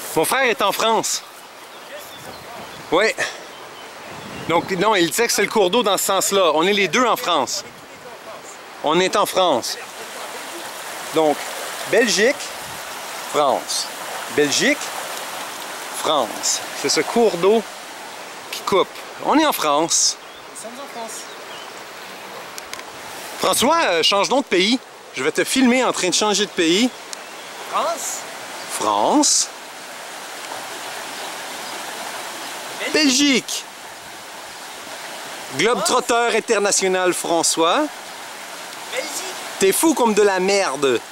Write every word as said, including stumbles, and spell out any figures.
Mon frère est en France. Oui. Donc, non, il disait que c'est le cours d'eau dans ce sens-là. On est les deux en France. On est en France. Donc, Belgique, France. Belgique, France. C'est ce cours d'eau qui coupe. On est en France. Nous sommes en France. François, euh, changeons de pays. Je vais te filmer en train de changer de pays. France. France. Belgique. Belgique. Globe-trotteur international François. Belgique. T'es fou comme de la merde.